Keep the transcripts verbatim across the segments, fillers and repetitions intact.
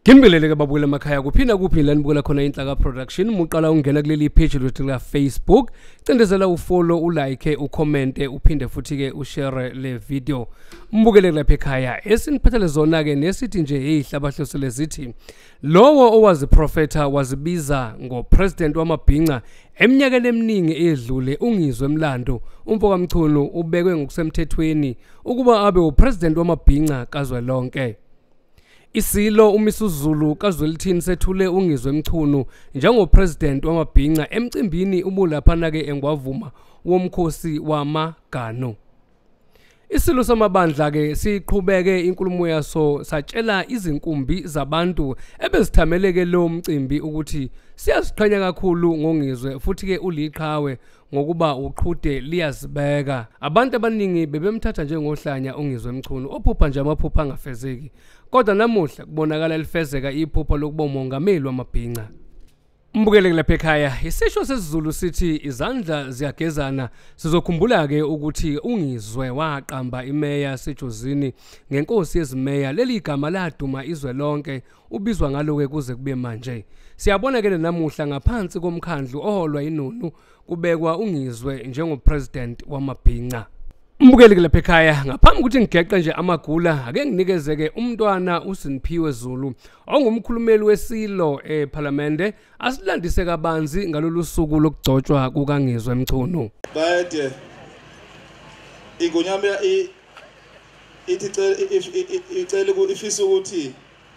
Ngimbelele ke babukela emakhaya kuphinda kuphi la nibukela khona inhlaka production muqala ungena kuleli page lethu la Facebook cindezela ufollow ulike ucommente uphinde futhi ke ushare le video mbukele lapha ekhaya esiniphathele zona ke nesithi nje hey hlabahlosele zithi lowo owazi prophetha wazibiza ngo president wamabhinqa eminyakeni eminingi edlule ungizwe emlando umfoka Mchunu ubekwe ngokusemthethweni ukuba abe upresident wamabhinqa kazwelonke. Isilo uMisuzulu kazwelithini sethule ungizwe Mchunu njengopresident wamabhinqa emcimbini ubulaphana ke engwavuma womkhosi wamagano. Isilo samabandla ke siqhubeke inkulumo yaso satshela izinkumbi zabantu ebezithameleke lo mcimbi ukuthi siyaziqhenya kakhulu ngongizwe futhi ke uliqhawe ngokuba uqhude liyazibeka. Abantu abaningi bebemthatha njengohlanya ungizwe Mchunu ophupha nje amaphupha angafezeki. Kodwa namuhla kubonakala lifezeka iphupho lokuba umongameli wamabhinqa. Mbukele lapha ekhaya isisho sesiZulu sithi izandla ziyagezana sizokhumbula ke ukuthi ungizwe waqamba imeya sejozini ngenkosi yezimeya leli igama laduma izwe lonke ubizwa ngalo ke kuze kube manje. Siyabona ke namuhla ngaphansi komkhandlu oholwa inunu kubekwa ungizwe njengopresident wamabhinqa. Mbukele lapha ekhaya ngaphambi ukuthi ngigeqe nje amagula ake nginikeze ke umntwana uSiniphiwe Zulu ongumkhulumeli wesilo eParliament asilandise kabanzi ngalolu suku lokugcotshwa kukaNgizwe Mchunu. Bayede ingonyama ithi icela ifisa ukuthi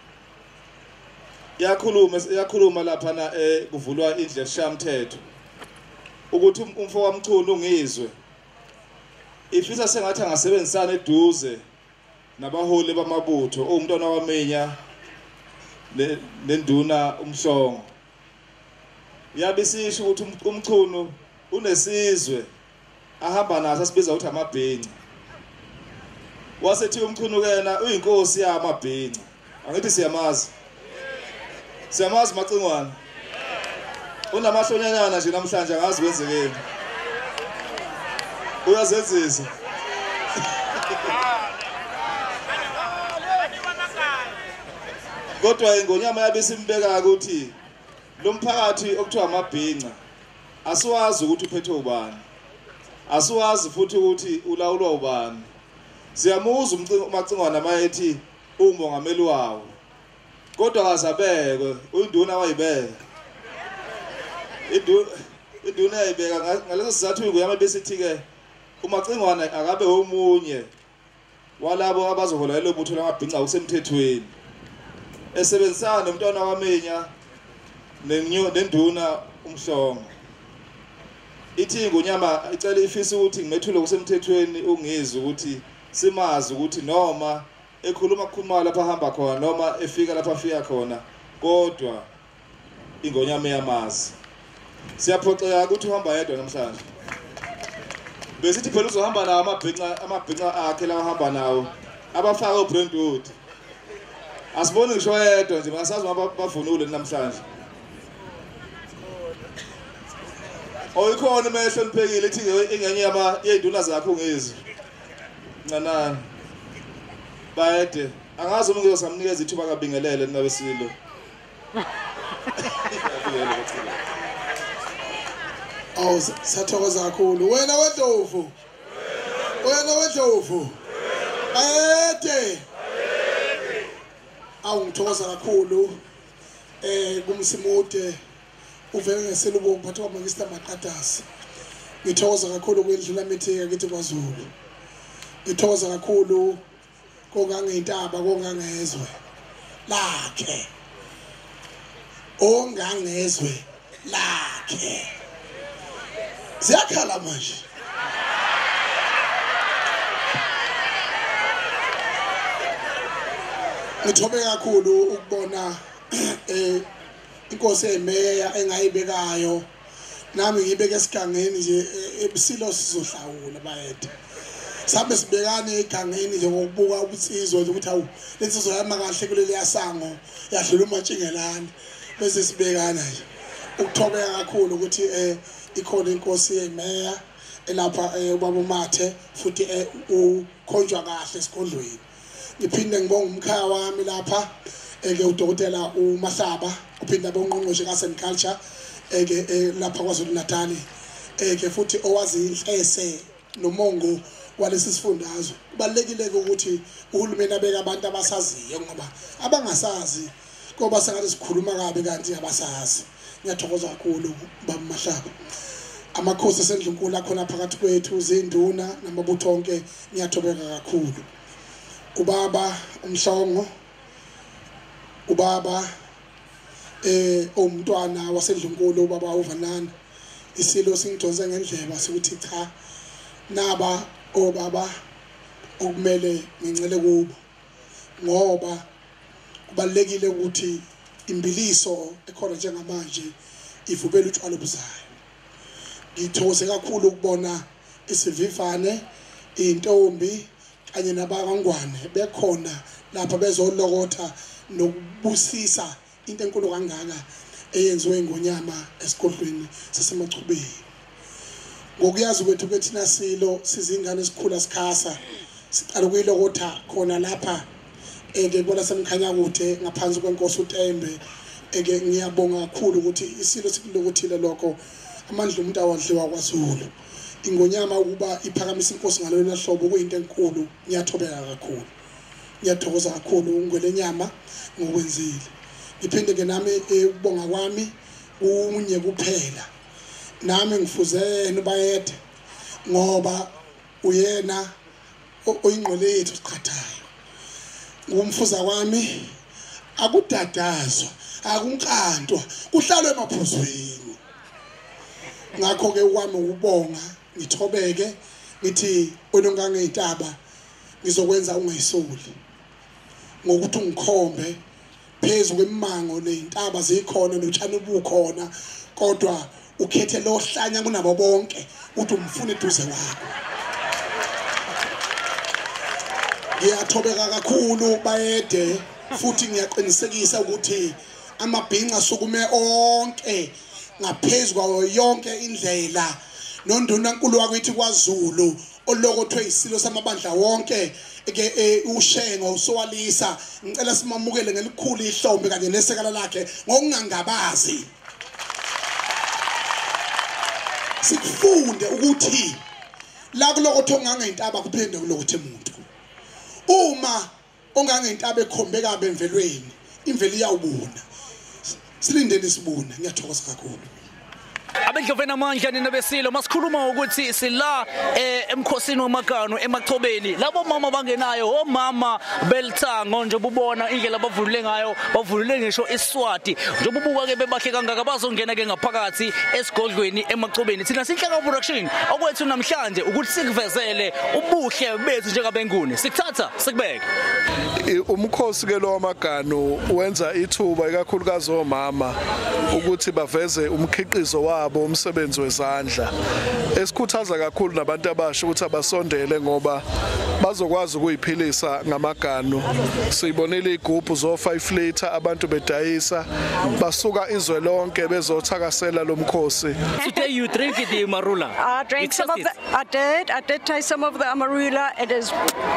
yakhuluma yakhuluma lapha na kuvulwa indle eshamthetho ukuthi umfoka Mchunu ungizwe ifisa sengathi angasebenzisana eduze nabaholi bamabutho umntwana wamenya nenduna umhlongo yabisisho ukuthi uMchunu unesizwe ahamba naso asibiza ukuthi amabhinqa wasethi uMchunu kena uyinkosi yamabhinqa angithi siyamazi siyamazi macingwana unamahlonyanyana nje namhlanje angazi kwenzekeni uyazenzisa kodwa ingonyama yabesimbeka ukuthi lo mphakathi okuthiwa amabhinqa asiwazi ukuthi uphethe ubani asiwazi futhi ukuthi ulawulwa ubani siyamuza umacingwana mayethi umongameli wawo kodwa akazabekwe uyinduna wayibeka iduna iduna yayibeka ngaleso sizathu ingonyama besithi ke umacingwana akabe omunye walabo abazohola lo butho lamabhinqa usemthethweni esebenzisana nomntwana wamenya nenduna umhlongo ithi ingonyama icela ifisa ukuthi ngimethule kusemthethweni ungizwe ukuthi simazi ukuthi noma ekhuluma kukhuluma lapha hamba khona noma efika lapha afika khona kodwa ingonyama yamazi siyaphoxeka ukuthi uhamba yedwa namhlanje besithi phela uzohamba nawo amabhinqa amabhinqa akhe la ahamba nawo abafaka uBrentwood asiboni ngisho yedwa nje basazi bavunule namhlanje oyikhona imehlo liphekile ithi ingenye yama yeduna zakho ngizwe ncanana bayede angazi uma ngizosamnikeza ithuba kabingelele nabesilo awu sathokoza kakhulu wena weDlovu wena weDlovu bayede awu ngithokoza kakhulu eh kumsimude uvele ngeselubo umphathi wamangista maqatasi ngithokoza kakhulu kwendlula mithika kithi kwaZulu ngithokoza kakhulu kongangentaba kongangezwe lakhe ongangezwe lakhe ziyakhala manje ngithobe kakhulu ukubona eh inkosi emeya engayibekayo nami ngibeke esigangeni nje ebusilo sizohlawula bayede sabe sibekane egangeni nje ngokubuka ubutsizwa ukuthi awu lensizwe yama kahle kuleli yasango yadlula umatshingelani bese sibekana nje ukuthobeka kakhulu ukuthi eh ikhona inkosi emeya elapha ubaba Mathe futhi ukhonjwa kahle esikhondlweni ngiphinde ngibonga umkhaya wami lapha eke udokotela uMahlaba uphinda bongqongqoshe kaSenculture eke lapha kwaZulu Natal eke futhi owazi inhlese nomongo walesi sifundazwe. Kubalekile ukuthi uhulumeni abeka abantu abasaziyo ngoba abangasazi ngoba sengathi sikhuluma kabi kanti abasazi. Ngiyathokoza kakhulu baba Mahlaba. Amakhosi esendlunkulu akhona phakathi kwethu izinduna namabutho onke ngiyathobeka kakhulu. Ubaba uMhlongo, ubaba eh umntwana wasendlunkulu ubaba uVanana, isilo singidonse ngendleba sikuthi cha naba obaba okumele ngincele kubo ngoba kubalekile ukuthi imbiliso ekhona njengamanje ivubela utshwala obuzayo. Ngithokoze kakhulu ukubona isivivane intombi kanye nabangangwane bekhona lapha bezolokotha nokubusisa into enkulu kangaka eyenziwe ngonyama esigodlweni sasemachubeni. Ngokuyazi kwethu kwethina silo sizingane esikhula sikhasa siqala ukuyilokotha khona lapha eke bona semkhanya kude ngaphansi kwenkosi uTembe eke ngiyabonga kakhulu ukuthi isilo sikulokothile lokho amandla umuntu awadliwa kwaZulu. Ingonyama ukuba iphakamisa inkosi ngalona hlobo kuyinto enkulu. Ngiyathobeka kakhulu. Ngiyathokoza kakhulu ungwelenyama ngokwenzile. Ngiphinde ke nami ukubonga kwami unye kuphela. Nami ngifuzene bayede ngoba uyena oyingqole yethu siqhathayo. Ngumfuza kwami akudadazwa, akunkantwa, kuhlalwe emaphuzweni. Ngakho ke kwami ukubonga ngithobeke ngithi onongange intaba ngizokwenza ungayisoli ngokuthi ungikhombe phezulu kwemimango lezintaba zikhona notshani obukhona kodwa ukhethe lo hlanya kunabo bonke uthi umfune eduze wakho. Ngiyathobeka kakhulu bayede futhi ngiyaqinisekisa ukuthi amabhinqa sukume onke ngaphezulu kwayo yonke indlela nonduna nkulu wakwithi kwaZulu olokothwe isilo samabandla wonke ke ushengo usowalisa ngicela simamukele ngelikhulu ihlombe kanye nesekala lakhe ngokungangabazi. Sikufunde ukuthi la kulokotho ongangentaba kuphinde kulokothe umuntu. Uma ongangentaba ekhombe kabe emvelweni imvelo iyawubona. Silindeni sibune. Ngiyathokoza kakhulu. Abendloveni amandla nina besilo masikhuluma ukuthi sila emkhosini wamakano emachobeni labo mama bangenayo omama belithango nje bubona indlela abavulule ngayo bavulule ngisho iSwati nje bubuka ke bebahle kangaka bazongena ke ngaphakathi esigodlweni emachobeni. Thina sinhlaka production okwethu namhlanje ukuthi sikuvezele ubuhle bethu njengabenguni sikuthatha sikubeke umkhosi ke lo wamakano wenza ithuba ikakhulukazi omama ukuthi baveze umkhiqizo wabo umsebenzi wezandla esikhuthaza kakhulu nabantu abasha ukuthi abasondele ngoba bazokwazi ukuyiphilisa ngamagano. Sibonile igubhu zo five liter abantu bedayisa basuka izwe lonke bezothakasela lo mkhosi. Today you drink the marula? I drank some of the, I did, I did taste some of the amarula. It is.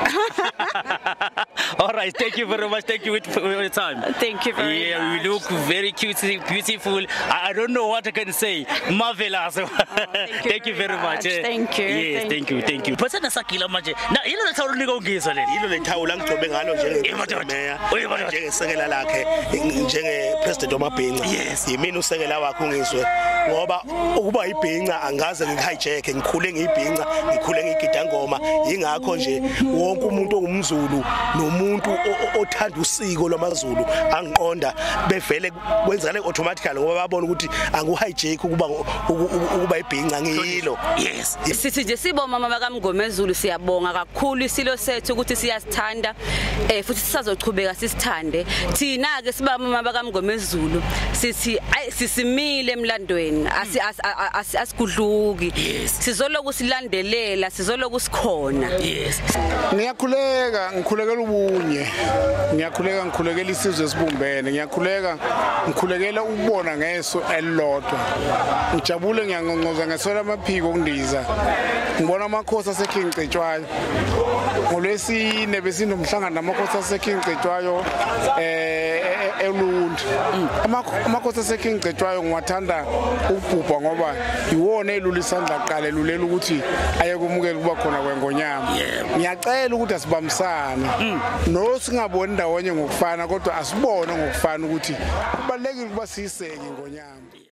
All right, thank you very much. Thank you for your time. Thank you very yeah, much. Yeah, you look very cute, beautiful. I, I don't know what I can say. Marvelous. Oh, thank you, thank you very much. much. Thank you. Yes, thank, thank you, you, thank you. But sana sakila manje. Na ilo le thawula nika ungizwa leli. Ilo le thawula ngigcobe ngalo njenge mayor, njengesekela lakhe, njenge president wamabhinqa. Yes. Yimina usekela wakhe ungizwe. Ngoba ukuba ibhinqa angaze ngihijack ngikhule ngiyibhinqa, ngikhule ngigida ngoma. Yingakho nje wonke umuntu ongumZulu nomuntu othanda usiko lwamaZulu angiqonda bevele kwenzakale automatically ngoba babona ukuthi anguhijack ukuba ukuba ibhinqa ngiyilo. Yes. Sithi nje siboma mama kaMngomezulu siyabonga kakhulu isilo sethu ukuthi siyasithanda eh futhi sisazochubeka sisithande. Thina ke siba mama kaMngomezulu sithi sisimile emlandweni asigudluki. Sizoloku silandelela sizoloku sikhona. Yes. Ngiyakhuleka ngikhulekela ubunye. Ngiyakhuleka ngikhulekela isizwe esibumbene. Ngiyakhuleka ngikhulekela ukubona ngeso elilodwa. Ngijabule ngiyangqonqoza ngesola amaphiko okundiza. Ngibona amakhosi asekhingcetshwayo. Ngolwesine besinomhlangano namakhosi asekhingcetshwayo eh eluntu amakhosi asekingcetshwayo ngiwathanda ukubhubha ngoba iwona elula isandla qala elulela ukuthi aye kumukela kuba khona kwengonyama ngiyacela ukuthi asibambisane no singaboni ndawonye ngokufana kodwa asibone ngokufana ukuthi kubalekile ukuba siyiseke ingonyama.